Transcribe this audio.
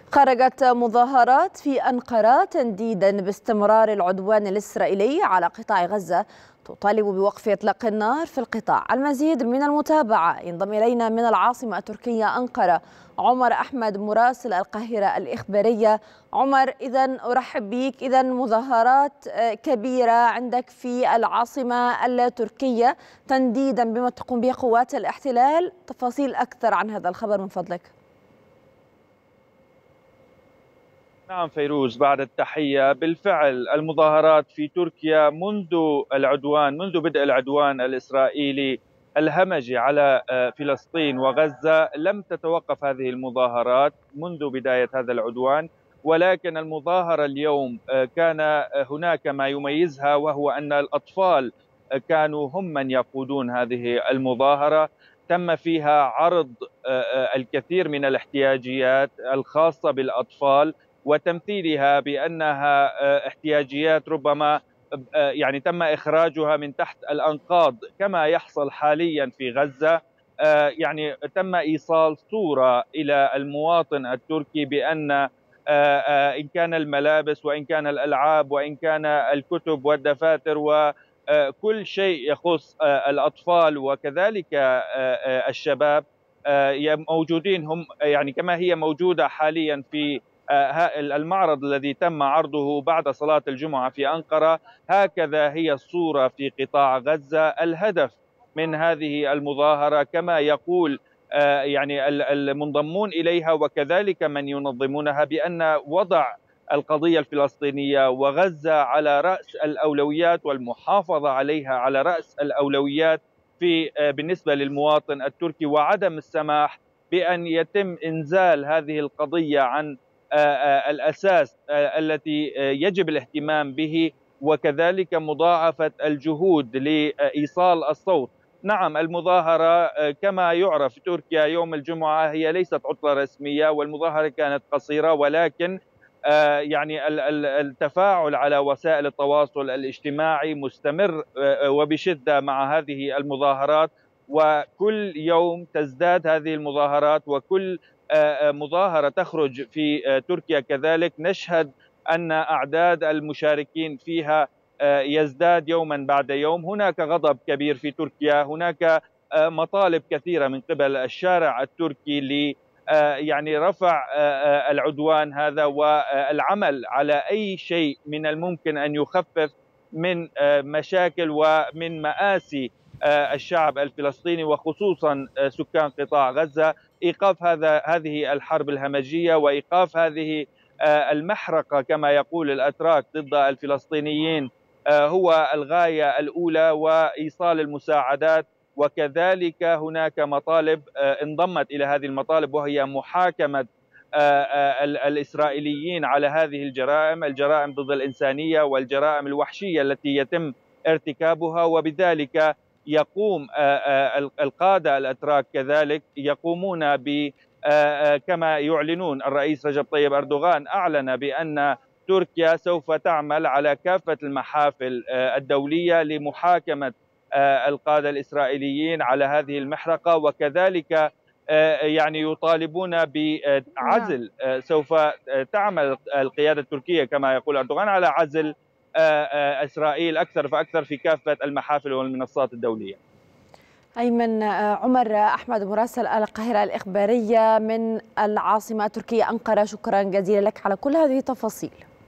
خرجت مظاهرات في أنقرة تنديدا باستمرار العدوان الإسرائيلي على قطاع غزة تطالب بوقف إطلاق النار في القطاع. المزيد من المتابعة ينضم إلينا من العاصمة التركية أنقرة عمر أحمد مراسل القاهرة الإخبارية. عمر، إذا أرحب بك. إذا مظاهرات كبيرة عندك في العاصمة التركية تنديدا بما تقوم به قوات الاحتلال، تفاصيل أكثر عن هذا الخبر من فضلك. نعم فيروز، بعد التحية. بالفعل المظاهرات في تركيا منذ بدء العدوان الإسرائيلي الهمجي على فلسطين وغزة لم تتوقف هذه المظاهرات منذ بداية هذا العدوان. ولكن المظاهرة اليوم كان هناك ما يميزها، وهو أن الأطفال كانوا هم من يقودون هذه المظاهرة. تم فيها عرض الكثير من الاحتياجيات الخاصة بالأطفال وتمثيلها بأنها احتياجيات ربما يعني تم إخراجها من تحت الأنقاض كما يحصل حاليا في غزة. يعني تم إيصال صورة إلى المواطن التركي بأن إن كان الملابس وإن كان الألعاب وإن كان الكتب والدفاتر وكل شيء يخص الأطفال وكذلك الشباب موجودين، هم يعني كما هي موجودة حاليا في المعرض الذي تم عرضه بعد صلاة الجمعة في أنقرة. هكذا هي الصورة في قطاع غزة. الهدف من هذه المظاهرة كما يقول يعني المنضمون إليها وكذلك من ينظمونها بأن وضع القضية الفلسطينية وغزة على رأس الأولويات والمحافظة عليها على رأس الأولويات بالنسبة للمواطن التركي، وعدم السماح بأن يتم إنزال هذه القضية عن الأساس التي يجب الاهتمام به، وكذلك مضاعفة الجهود لإيصال الصوت. نعم، المظاهرة كما يعرف في تركيا يوم الجمعة هي ليست عطلة رسمية، والمظاهرة كانت قصيرة، ولكن يعني التفاعل على وسائل التواصل الاجتماعي مستمر وبشدة مع هذه المظاهرات، وكل يوم تزداد هذه المظاهرات، وكل مظاهرة تخرج في تركيا كذلك نشهد أن أعداد المشاركين فيها يزداد يوما بعد يوم. هناك غضب كبير في تركيا، هناك مطالب كثيرة من قبل الشارع التركي ل يعني رفع العدوان هذا والعمل على أي شيء من الممكن أن يخفف من مشاكل ومن مآسي الشعب الفلسطيني وخصوصا سكان قطاع غزة. إيقاف هذه الحرب الهمجية وإيقاف هذه المحرقة كما يقول الأتراك ضد الفلسطينيين هو الغاية الأولى، وإيصال المساعدات. وكذلك هناك مطالب انضمت إلى هذه المطالب، وهي محاكمة الإسرائيليين على هذه الجرائم ضد الإنسانية والجرائم الوحشية التي يتم ارتكابها. وبذلك يقوم القادة الأتراك كذلك يقومون كما يعلنون. الرئيس رجب طيب أردوغان أعلن بأن تركيا سوف تعمل على كافة المحافل الدولية لمحاكمة القادة الإسرائيليين على هذه المحرقة، وكذلك يعني يطالبون بعزل. سوف تعمل القيادة التركية كما يقول أردوغان على عزل إسرائيل أكثر فأكثر في كافة المحافل والمنصات الدولية. أيمن عمر أحمد مراسل القاهرة الإخبارية من العاصمة التركية أنقرة، شكرا جزيلا لك على كل هذه التفاصيل.